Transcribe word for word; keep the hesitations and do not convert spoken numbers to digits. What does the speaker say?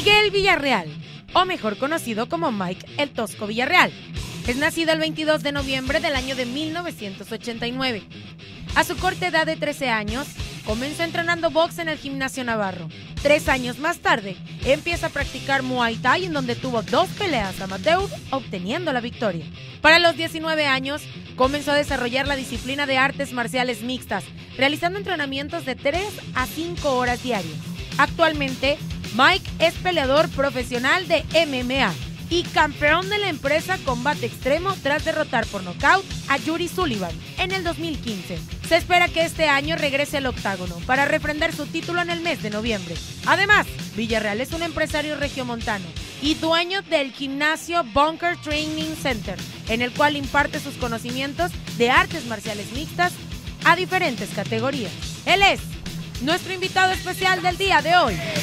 Miguel Villarreal, o mejor conocido como Mike El Tosco Villarreal, es nacido el veintidós de noviembre del año de mil novecientos ochenta y nueve. A su corta edad de trece años, comenzó entrenando box en el Gimnasio Navarro. Tres años más tarde, empieza a practicar Muay Thai, en donde tuvo dos peleas amateur, obteniendo la victoria. Para los diecinueve años, comenzó a desarrollar la disciplina de artes marciales mixtas, realizando entrenamientos de tres a cinco horas diarias. Actualmente, Mike es peleador profesional de M M A y campeón de la empresa Combate Extremo tras derrotar por nocaut a Yuri Sullivan en el dos mil quince. Se espera que este año regrese al octágono para refrendar su título en el mes de noviembre. Además, Villarreal es un empresario regiomontano y dueño del gimnasio Bunker Training Center, en el cual imparte sus conocimientos de artes marciales mixtas a diferentes categorías. Él es nuestro invitado especial del día de hoy.